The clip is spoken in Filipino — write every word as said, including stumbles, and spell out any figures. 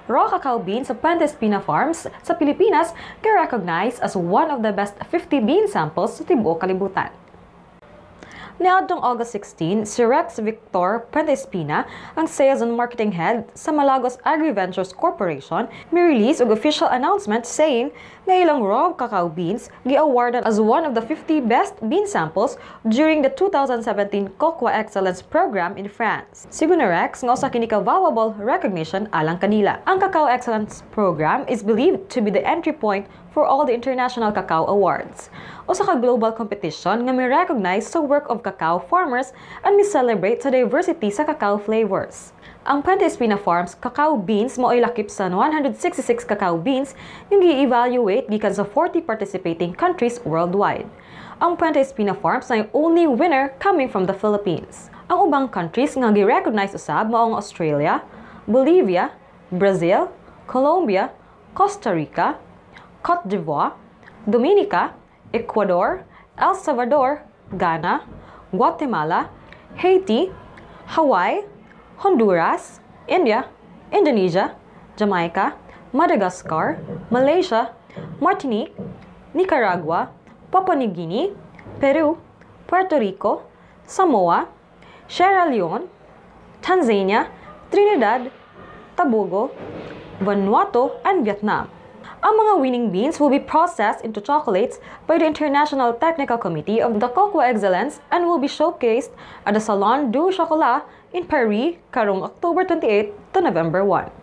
raw cacao beans sa Puente Espina Farms sa Pilipinas kay recognized as one of the best fifty bean samples sa tibuok kalibutan. Niadtong August sixteen, si Rex Victor Puente Espina, ang Sales and Marketing Head sa Malagos Agri-Ventures Corporation, may release og official announcement saying nga ilang raw cacao beans gi-awarded as one of the fifty best bean samples during the two thousand seventeen Cocoa Excellence Program in France. Sigun Rex nga usa kini ka valuable recognition alang kanila. Ang Cacao Excellence Program is believed to be the entry point for all the International Cacao Awards. Usa ka global competition nga may recognize sa work of cacao farmers and may celebrate sa diversity sa cacao flavors. Ang Puente Espina Farms cacao beans mao ay lakip sa one hundred sixty-six cacao beans nga gi-evaluate gikan sa forty participating countries worldwide. Ang Puente Espina Farms na yung only winner coming from the Philippines. Ang ubang countries nga gi-recognize usab mao ang Australia, Bolivia, Brazil, Colombia, Costa Rica, Cote d'Ivoire, Dominica, Ecuador, El Salvador, Ghana, Guatemala, Haiti, Hawaii, Honduras, India, Indonesia, Jamaica, Madagascar, Malaysia, Martinique, Nicaragua, Papua New Guinea, Peru, Puerto Rico, Samoa, Sierra Leone, Tanzania, Trinidad, Tobago, Vanuatu, and Vietnam. Ang mga winning beans will be processed into chocolates by the International Technical Committee of the Cocoa Excellence and will be showcased at the Salon du Chocolat in Paris karong October twenty-eighth to November first.